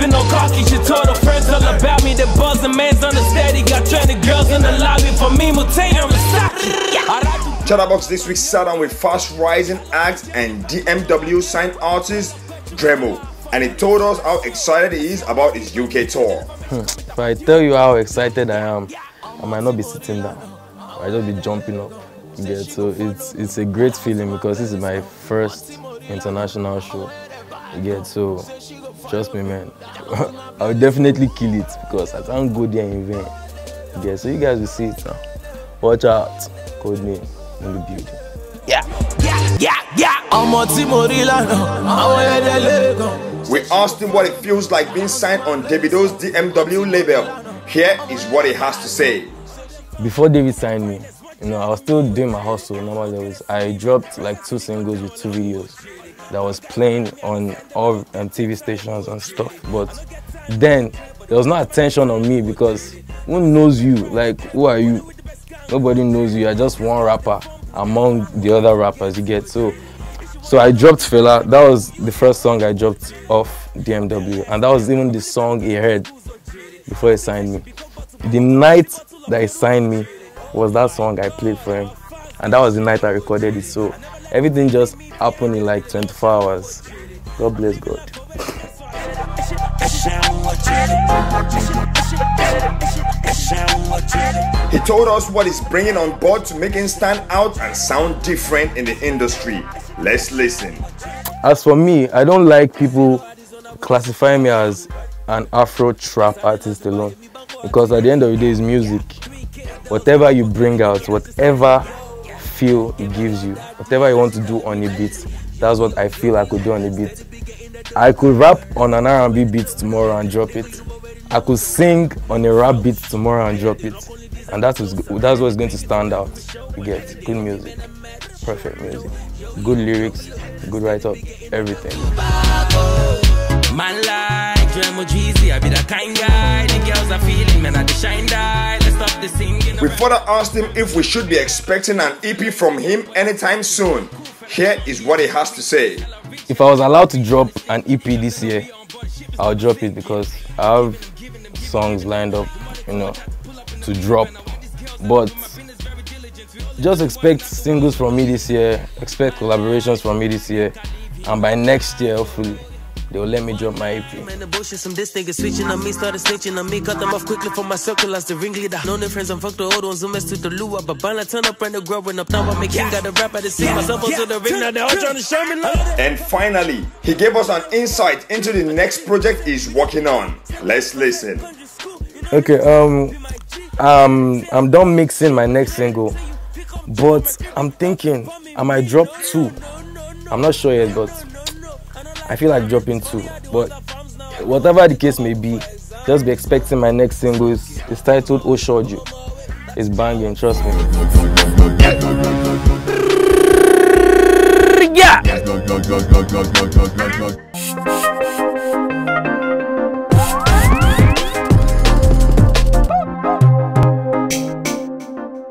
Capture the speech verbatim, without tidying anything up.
been no cocky. She told her friends all about me. The buzzing man's understeady. Got twenty girls in the lobby for me. Mutay on the stock. Chatterbox this week sat down with fast rising acts and D M W signed artist Dremo, and he told us how excited he is about his U K tour. If I tell you how excited I am, I might not be sitting down. I might just be jumping up. Yeah, so it's it's a great feeling because this is my first international show. Yeah, so trust me, man. I will definitely kill it because I can't go there in vain. Yeah, so you guys will see it now. Watch out, Codename in the building. Yeah, yeah, yeah, yeah. We asked him what it feels like being signed on Davido's D M W label. Here is what he has to say. Before David signed me, you know, I was still doing my hustle, normal levels. I dropped like two singles with two videos that was playing on all um, T V stations and stuff. But then there was no attention on me because who knows you? Like, who are you? Nobody knows you. You're just one rapper among the other rappers you get. So, so I dropped Fela. That was the first song I dropped off D M W, and that was even the song he heard before he signed me. The night that he signed me was that song I played for him, and that was the night I recorded it. So everything just happened in like twenty-four hours. God bless God. He told us what he's bringing on board to make him stand out and sound different in the industry. Let's listen. As for me, I don't like people classifying me as an Afro trap artist alone, because at the end of the day, it's music. Whatever you bring out, whatever feel it gives you, whatever you want to do on a beat, that's what I feel I could do on a beat. I could rap on an R and B beat tomorrow and drop it. I could sing on a rap beat tomorrow and drop it. And that's what's, that's what's going to stand out. You get good music, perfect music, good lyrics, good write-up, everything. Man like Dremo Jeezy, I be that kind guy. The girls are feeling, man, I the shine die. Let's stop the singing. We further asked him if we should be expecting an E P from him anytime soon. Here is what he has to say. If I was allowed to drop an E P this year, I'll drop it because I have songs lined up, you know, to drop. But just expect singles from me this year, expect collaborations from me this year, and by next year, hopefully, they will let me drop my E P. Man, the bullshit, some this nigga switching on me, started snitching on me, cut them off quickly from my circle as the ringleader. Known their friends and fuck the old ones who mess with the lure, but Bana turn up and they're growing up. Now I'm making got the rap at the scene, myself onto the ring, now they're all trying to show me love. And finally, he gave us an insight into the next project he's working on. Let's listen. Okay, um, um, I'm done mixing my next single, but I'm thinking I might drop two. I'm not sure yet, but I feel like dropping two. But whatever the case may be, just be expecting my next single. It's, it's titled Oshoju. It's banging, trust me. Yeah.